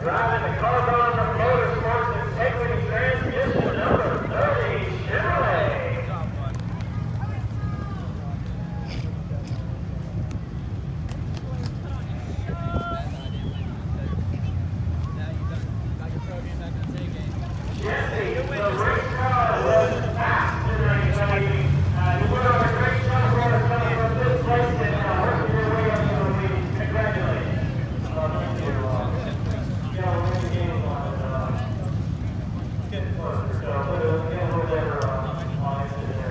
Driving the Karnac.com Motorsports Integrity Transmission number 30 Chevrolet. Jesse, the race car was fast tonight, lady. You put on a great job for us coming from this place and working your way up to the lead. Congratulations. Thank you. Yeah, we're in the game on it's getting closer, so we'll get a little better on exit there.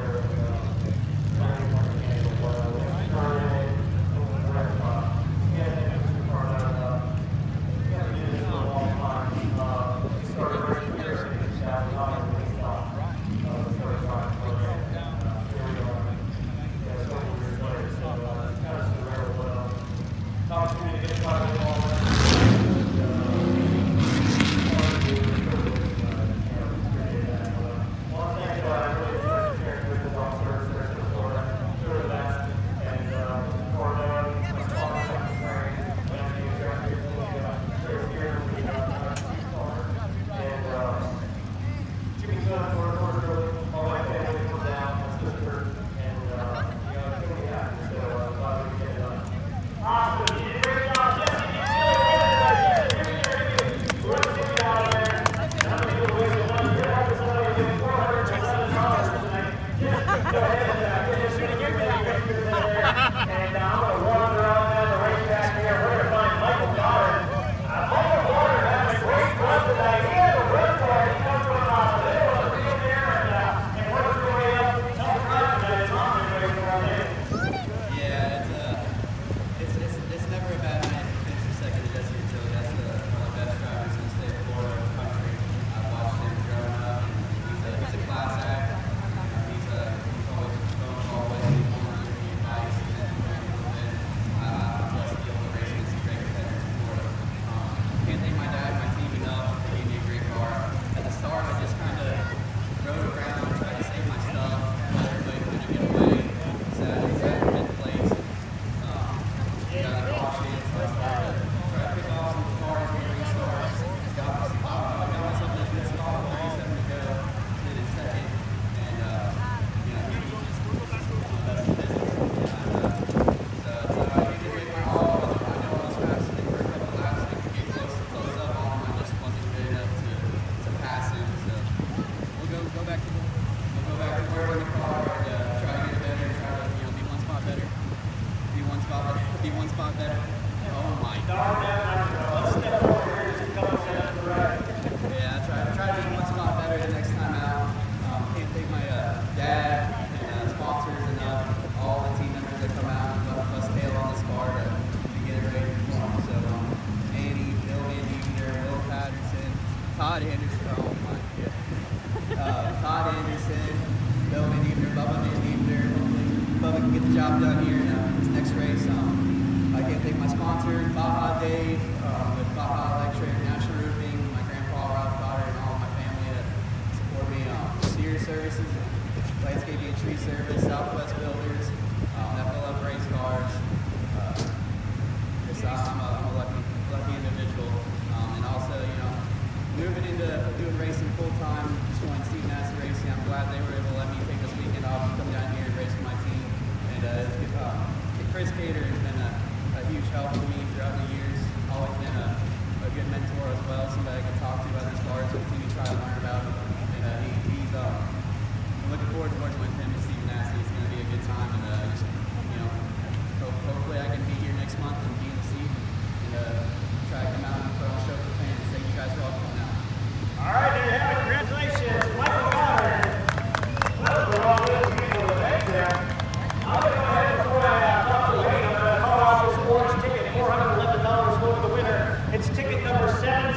It's ticket number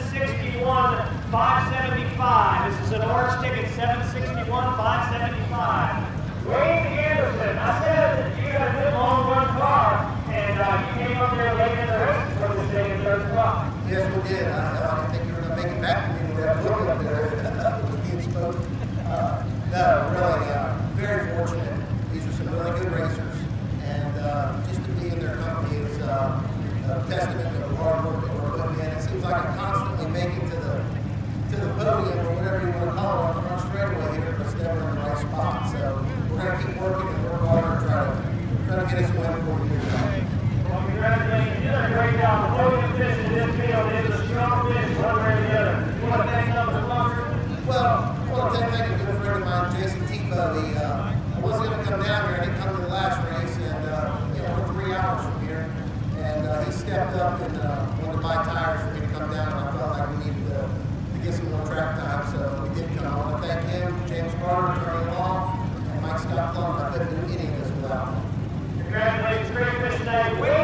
761-575. This is an orange ticket, 761-575. Wayne Anderson, I said that you got a good long run car, and you came up there late in the race for this day in third spot. Yes, we did. I didn't think you were going to make it back to me with that look up there. It was being spoken. No, really, very fortunate. These are some really good racers, and just to be in their company is a testament to the hard work that we're putting in. It seems like I'm constantly I couldn't do any of this without them. Congratulations, great finish tonight.